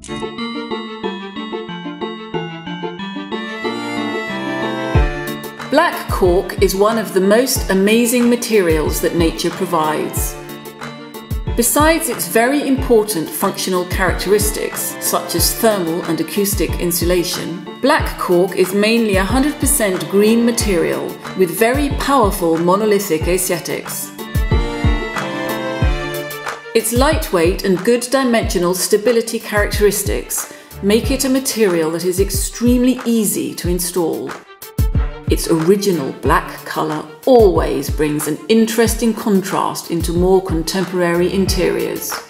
Black cork is one of the most amazing materials that nature provides. Besides its very important functional characteristics, such as thermal and acoustic insulation, black cork is mainly 100% green material with very powerful monolithic aesthetics. Its lightweight and good dimensional stability characteristics make it a material that is extremely easy to install. Its original black colour always brings an interesting contrast into more contemporary interiors.